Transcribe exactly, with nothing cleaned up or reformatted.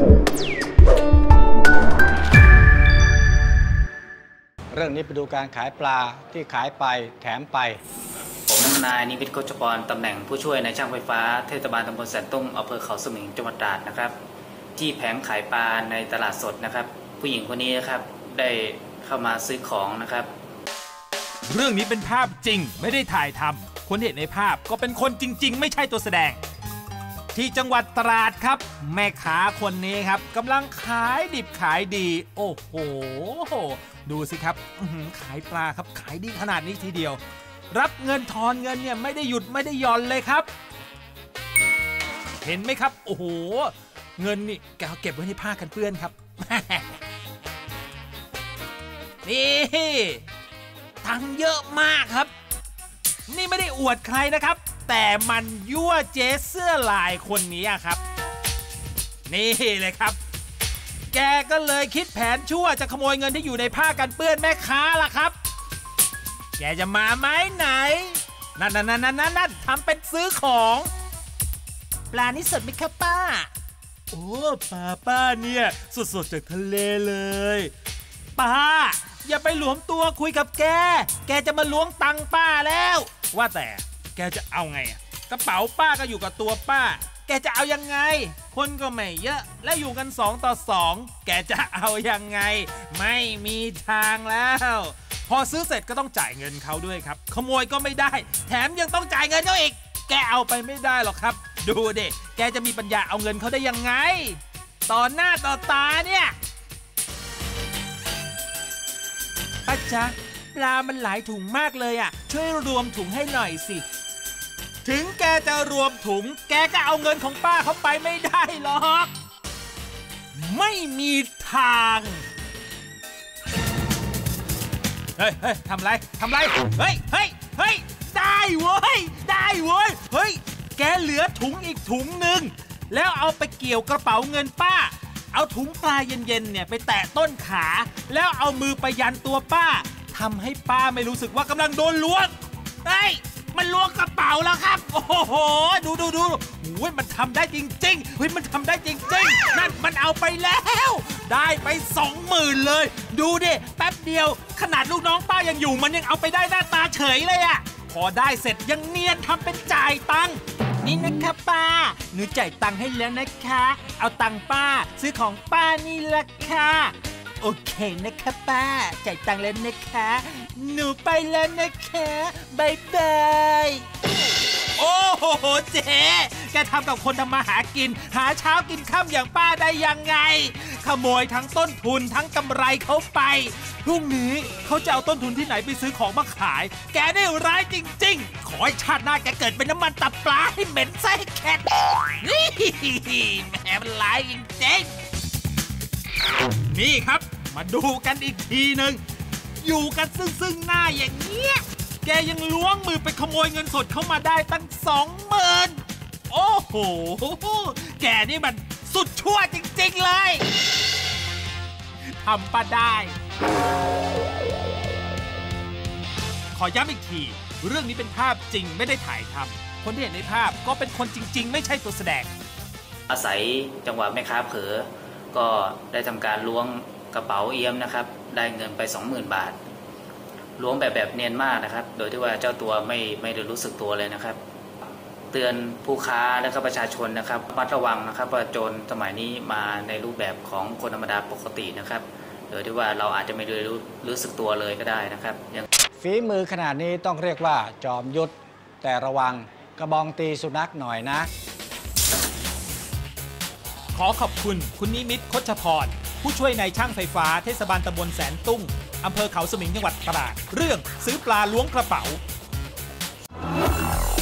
เรื่องนี้ไปดูการขายปลาที่ขายไปแถมไปผมนายนิวิทย์โคชกรตำแหน่งผู้ช่วยในช่างไฟฟ้าเทศบาลตำบลแสนตุ้งอำเภอเขาสมิงจังหวัดตราดนะครับที่แผงขายปลาในตลาดสดนะครับผู้หญิงคนนี้นะครับได้เข้ามาซื้อของนะครับเรื่องนี้เป็นภาพจริงไม่ได้ถ่ายทำคนเห็นในภาพก็เป็นคนจริงๆไม่ใช่ตัวแสดงที่จังหวัดตราดครับแม่ค้าคนนี้ครับกำลังขายดิบขายดีโอ้โหดูสิครับขายปลาครับขายดีขนาดนี้ทีเดียวรับเงินทอนเงินเนี่ยไม่ได้หยุดไม่ได้หย่อนเลยครับเห็นไหมครับโอ้โหเงินนี่แกเก็บไว้ในผ้ากันเปื้อนครับนี่ตังเยอะมากครับนี่ไม่ได้อวดใครนะครับแต่มันยั่วเจ๊เสื้อลายคนนี้ครับนี่เลยครับแกก็เลยคิดแผนชั่วจะขโมยเงินที่อยู่ในผ้ากันเปื้อนแม่ค้าล่ะครับแกจะมาไหมไหนนั่นนั่นนั่นนั่นนั่นทำเป็นซื้อของปลานี่สดไหมครับป้าโอ้ปลาป้าเนี่ยสดๆจากทะเลเลยป้าอย่าไปหลวมตัวคุยกับแกแกจะมาล้วงตังป้าแล้วว่าแต่แกจะเอาไงกระเป๋าป้าก็อยู่กับตัวป้าแกจะเอายังไงคนก็ไม่เยอะและอยู่กันสองต่อสองแกจะเอายังไงไม่มีทางแล้วพอซื้อเสร็จก็ต้องจ่ายเงินเขาด้วยครับขโมยก็ไม่ได้แถมยังต้องจ่ายเงินเขาอีกแกเอาไปไม่ได้หรอกครับดูดิแกจะมีปัญญาเอาเงินเขาได้ยังไงต่อหน้าต่อตาเนี่ยป้าจ๊ะปลามันหลายถุงมากเลยอ่ะช่วยรวมถุงให้หน่อยสิถึงแกจะรวมถุงแกก็เอาเงินของป้าเขาไปไม่ได้หรอกไม่มีทางเฮ้ยเฮ้ยทำไรทำไรเฮ้ยเฮ้ยเฮ้ยได้เว้ยได้เว้ยเฮ้ยแกเหลือถุงอีกถุงหนึ่งแล้วเอาไปเกี่ยวกระเป๋าเงินป้าเอาถุงปลาเย็นๆเนี่ยไปแตะต้นขาแล้วเอามือไปยันตัวป้าทำให้ป้าไม่รู้สึกว่ากำลังโดนล้วงเฮ้ยมันล้วงกระเป๋าแล้วครับโอ้โหดูดูดูโอ้ยมันทำได้จริงๆเฮ้ยมันทำได้จริงๆนั่นมันเอาไปแล้วได้ไปสองหมื่นเลยดูดิแป๊บเดียวขนาดลูกน้องป้ายังอยู่มันยังเอาไปได้หน้าตาเฉยเลยอะพอได้เสร็จยังเนียนทำเป็นจ่ายตังค์นี่นะคะป้าหนูจ่ายตังค์ให้แล้วนะคะเอาตังค์ป้าซื้อของป้านี่ละค่ะโอเคนะคะป้าจ่ายตังค์แล้วนะคะหนูไปแล้วนะคะบายบายโอ้โหเจ๊แกทำกับคนทำมาหากินหาเช้ากินค่ำอย่างป้าได้ยังไงขโมยทั้งต้นทุนทั้งกำไรเขาไปพรุ่งนี้เขาจะเอาต้นทุนที่ไหนไปซื้อของมาขายแกนี่ร้ายจริงๆขอให้ชาติหน้าแกเกิดเป็นน้ำมันตับปลาให้เหม็นไส้แข็งนี่แหมมันร้ายจริงๆนี่ครับมาดูกันอีกทีหนึ่งอยู่กันซึ่งซึ่งหน้าอย่างเงี้ยแกยังล้วงมือไปขโมยเงินสดเข้ามาได้ตั้งสองหมื่นโอ้โหแกนี่มันสุดชั่วจริงๆเลยทำป้าได้ขอย้ำอีกทีเรื่องนี้เป็นภาพจริงไม่ได้ถ่ายทำคนที่เห็นในภาพก็เป็นคนจริงๆไม่ใช่ตัวแสดงอาศัยจังหวะแม่ค้าเผลอก็ได้ทำการล้วงกระเป๋าเอี้ยมนะครับได้เงินไป สองหมื่น บาทล้วงแบบแบบเนียนมากนะครับโดยที่ว่าเจ้าตัวไม่ไม่ได้รู้สึกตัวเลยนะครับเตือนผู้ค้าและก็ประชาชนนะครับระมัดระวังนะครับว่าโจรสมัยนี้มาในรูปแบบของคนธรรมดาปกตินะครับโดยที่ว่าเราอาจจะไม่ได้รู้รู้สึกตัวเลยก็ได้นะครับฝีมือขนาดนี้ต้องเรียกว่าจอมยุทธแต่ระวังกระบองตีสุนัขหน่อยนะขอขอบคุณคุณนิมิตรโคชพรผู้ช่วยในช่างไฟฟ้าเทศบาลตำบลแสนตุ้งอำเภอเขาสมิงจังหวัดตราดเรื่องซื้อปลาล้วงกระเป๋า